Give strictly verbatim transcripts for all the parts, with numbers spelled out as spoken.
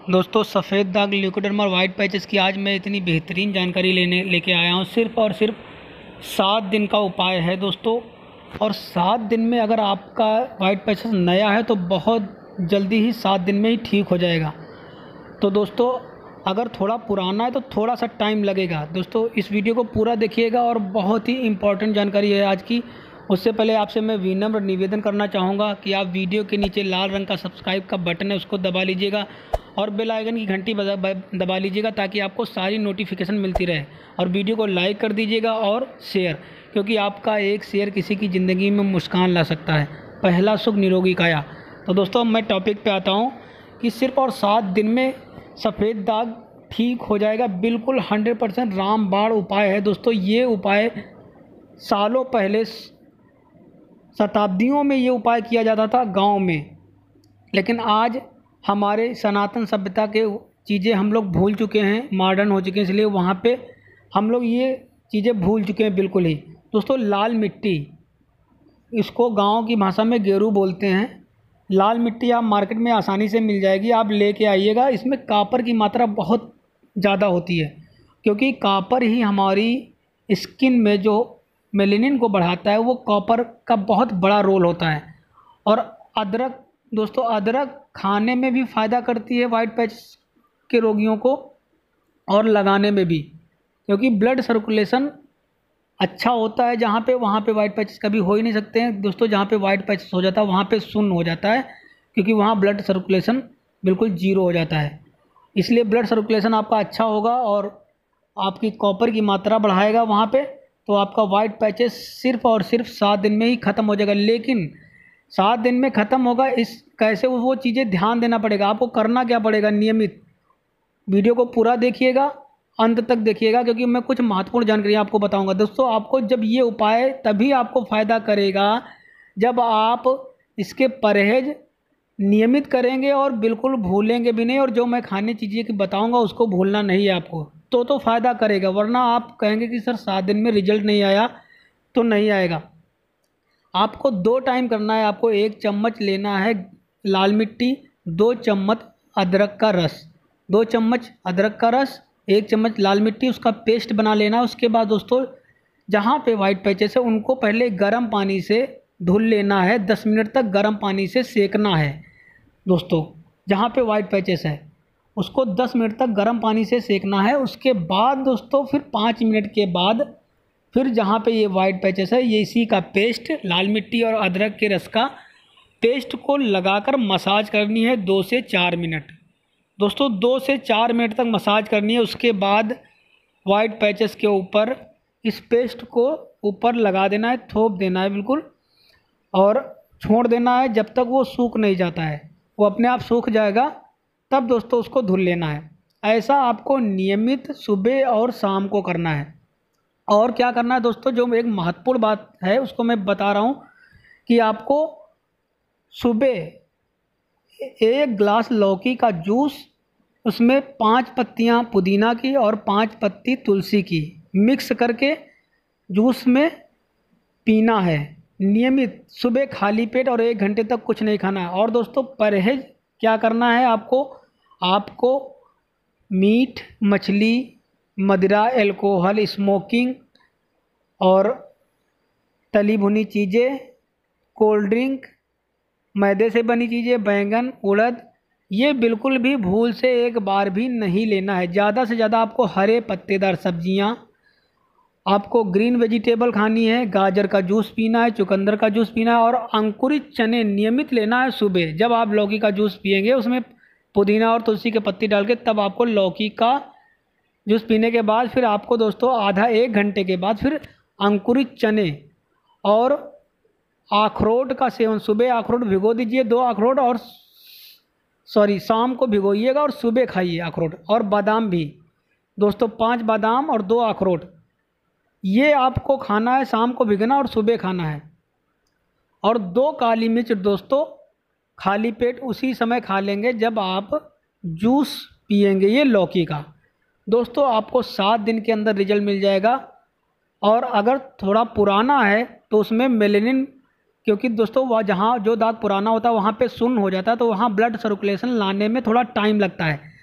दोस्तों सफ़ेद दाग ल्यूकोडर्मा और वाइट पैचेस की आज मैं इतनी बेहतरीन जानकारी लेने लेके आया हूँ। सिर्फ़ और सिर्फ सात दिन का उपाय है दोस्तों, और सात दिन में अगर आपका वाइट पैचेस नया है तो बहुत जल्दी ही सात दिन में ही ठीक हो जाएगा। तो दोस्तों अगर थोड़ा पुराना है तो थोड़ा सा टाइम लगेगा। दोस्तों इस वीडियो को पूरा देखिएगा और बहुत ही इम्पॉर्टेंट जानकारी है आज की। उससे पहले आपसे मैं विनम्र निवेदन करना चाहूँगा कि आप वीडियो के नीचे लाल रंग का सब्सक्राइब का बटन है उसको दबा लीजिएगा और बेल आइकन की घंटी दबा लीजिएगा ताकि आपको सारी नोटिफिकेशन मिलती रहे। और वीडियो को लाइक कर दीजिएगा और शेयर, क्योंकि आपका एक शेयर किसी की ज़िंदगी में मुस्कान ला सकता है। पहला सुख निरोगी काया। तो दोस्तों मैं टॉपिक पे आता हूँ कि सिर्फ और सात दिन में सफ़ेद दाग ठीक हो जाएगा। बिल्कुल हंड्रेड परसेंट रामबाण उपाय है दोस्तों। ये उपाय सालों पहले, शताब्दियों में ये उपाय किया जाता था गांव में, लेकिन आज हमारे सनातन सभ्यता के चीज़ें हम लोग भूल चुके हैं, मॉडर्न हो चुके हैं, इसलिए वहाँ पे हम लोग ये चीज़ें भूल चुके हैं बिल्कुल ही। दोस्तों लाल मिट्टी, इसको गांव की भाषा में गेरू बोलते हैं। लाल मिट्टी आप मार्केट में आसानी से मिल जाएगी, आप लेके आइएगा। इसमें कॉपर की मात्रा बहुत ज़्यादा होती है, क्योंकि कॉपर ही हमारी स्किन में जो मेलेनिन को बढ़ाता है, वो कॉपर का बहुत बड़ा रोल होता है। और अदरक दोस्तों, अदरक खाने में भी फ़ायदा करती है वाइट पैच के रोगियों को, और लगाने में भी, क्योंकि ब्लड सर्कुलेशन अच्छा होता है जहाँ पे, वहाँ पे वाइट पैचेस कभी हो ही नहीं सकते हैं दोस्तों। जहाँ पे वाइट पैचेस हो जाता है वहाँ पे शून्य हो जाता है, क्योंकि वहाँ ब्लड सर्कुलेशन बिल्कुल जीरो हो जाता है। इसलिए ब्लड सर्कुलेशन आपका अच्छा होगा और आपकी कॉपर की मात्रा बढ़ाएगा वहाँ पे, तो आपका वाइट पैचेस सिर्फ और सिर्फ सात दिन में ही ख़त्म हो जाएगा। लेकिन सात दिन में ख़त्म होगा इस कैसे, वो चीज़ें ध्यान देना पड़ेगा। आपको करना क्या पड़ेगा, नियमित वीडियो को पूरा देखिएगा, अंत तक देखिएगा, क्योंकि मैं कुछ महत्वपूर्ण जानकारी आपको बताऊंगा। दोस्तों आपको जब ये उपाय तभी आपको फ़ायदा करेगा जब आप इसके परहेज नियमित करेंगे और बिल्कुल भूलेंगे भी नहीं, और जो मैं खाने चीज़ें की बताऊंगा उसको भूलना नहीं है आपको, तो तो फ़ायदा करेगा। वरना आप कहेंगे कि सर सात दिन में रिजल्ट नहीं आया, तो नहीं आएगा। आपको दो टाइम करना है। आपको एक चम्मच लेना है लाल मिट्टी, दो चम्मच अदरक का रस, दो चम्मच अदरक का रस, एक चम्मच लाल मिट्टी, उसका पेस्ट बना लेना। उसके बाद दोस्तों जहाँ पे वाइट पैचेस है उनको पहले गर्म पानी से धुल लेना है। दस मिनट तक गर्म पानी से सेकना है दोस्तों। जहाँ पे वाइट पैचेस है उसको दस मिनट तक गर्म पानी से सेकना है। उसके बाद दोस्तों फिर पाँच मिनट के बाद फिर जहाँ पे ये वाइट पैचेस है, ये इसी का पेस्ट, लाल मिट्टी और अदरक के रस का पेस्ट को लगाकर मसाज करनी है दो से चार मिनट दोस्तों। दो से चार मिनट तक मसाज करनी है। उसके बाद वाइट पैचेस के ऊपर इस पेस्ट को ऊपर लगा देना है, थोप देना है बिल्कुल, और छोड़ देना है जब तक वो सूख नहीं जाता है। वो अपने आप सूख जाएगा तब दोस्तों उसको धुल लेना है। ऐसा आपको नियमित सुबह और शाम को करना है। और क्या करना है दोस्तों, जो एक महत्वपूर्ण बात है उसको मैं बता रहा हूँ कि आपको सुबह एक गिलास लौकी का जूस, उसमें पांच पत्तियां पुदीना की और पांच पत्ती तुलसी की मिक्स करके जूस में पीना है नियमित सुबह खाली पेट, और एक घंटे तक कुछ नहीं खाना है। और दोस्तों परहेज क्या करना है आपको, आपको मीट, मछली, मदिरा, एल्कोहल, स्मोकिंग और तली भुनी चीज़ें, कोल्ड ड्रिंक, मैदे से बनी चीज़ें, बैंगन, उड़द, ये बिल्कुल भी भूल से एक बार भी नहीं लेना है। ज़्यादा से ज़्यादा आपको हरे पत्तेदार सब्जियां, आपको ग्रीन वेजिटेबल खानी है, गाजर का जूस पीना है, चुकंदर का जूस पीना है, और अंकुरित चने नियमित लेना है सुबह। जब आप लौकी का जूस पिएंगे उसमें पुदीना और तुलसी के पत्ती डाल के, तब आपको लौकी का जूस पीने के बाद फिर आपको दोस्तों आधा एक घंटे के बाद फिर अंकुरित चने और अखरोट का सेवन। सुबह अखरोट भिगो दीजिए, दो अखरोट, और सॉरी शाम को भिगोइएगा और सुबह खाइए अखरोट। और बादाम भी दोस्तों, पांच बादाम और दो अखरोट, ये आपको खाना है। शाम को भिगना और सुबह खाना है। और दो काली मिर्च दोस्तों खाली पेट उसी समय खा लेंगे जब आप जूस पिएंगे ये लौकी का। दोस्तों आपको सात दिन के अंदर रिजल्ट मिल जाएगा। और अगर थोड़ा पुराना है तो उसमें मेलेनिन, क्योंकि दोस्तों वह जहाँ जो दाग पुराना होता है वहाँ पे शून्य हो जाता है, तो वहाँ ब्लड सर्कुलेशन लाने में थोड़ा टाइम लगता है।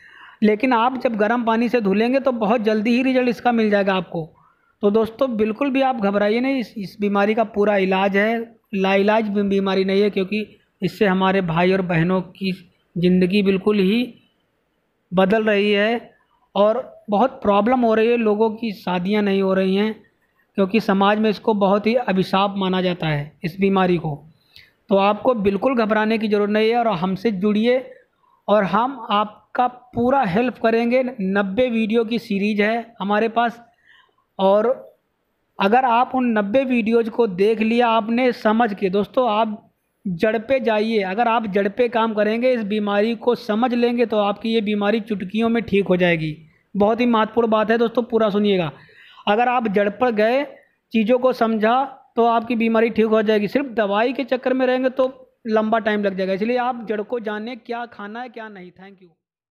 लेकिन आप जब गर्म पानी से धुलेंगे तो बहुत जल्दी ही रिजल्ट इसका मिल जाएगा आपको। तो दोस्तों बिल्कुल भी आप घबराइए नहीं, इस इस बीमारी का पूरा इलाज है, लाइलाज बीमारी नहीं है, क्योंकि इससे हमारे भाई और बहनों की ज़िंदगी बिल्कुल ही बदल रही है और बहुत प्रॉब्लम हो रही है, लोगों की शादियां नहीं हो रही हैं, क्योंकि समाज में इसको बहुत ही अभिशाप माना जाता है इस बीमारी को। तो आपको बिल्कुल घबराने की ज़रूरत नहीं है और हमसे जुड़िए और हम आपका पूरा हेल्प करेंगे। नब्बे वीडियो की सीरीज है हमारे पास, और अगर आप उन नब्बे वीडियोज़ को देख लिया आपने समझ के, दोस्तों आप जड़ पे जाइए। अगर आप जड़ पे काम करेंगे, इस बीमारी को समझ लेंगे, तो आपकी ये बीमारी चुटकियों में ठीक हो जाएगी। बहुत ही महत्वपूर्ण बात है दोस्तों, पूरा सुनिएगा। अगर आप जड़ पर गए, चीज़ों को समझा, तो आपकी बीमारी ठीक हो जाएगी। सिर्फ दवाई के चक्कर में रहेंगे तो लंबा टाइम लग जाएगा, इसलिए आप जड़ को जानें, क्या खाना है क्या नहीं। Thank you.